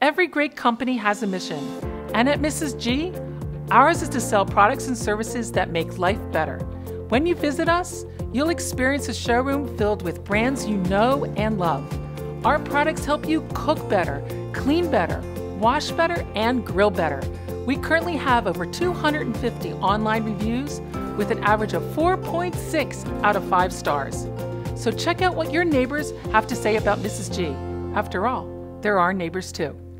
Every great company has a mission, and at Mrs. G, ours is to sell products and services that make life better. When you visit us, you'll experience a showroom filled with brands you know and love. Our products help you cook better, clean better, wash better, and grill better. We currently have over 250 online reviews with an average of 4.6 out of 5 stars. So check out what your neighbors have to say about Mrs. G. After all, they're our neighbors too.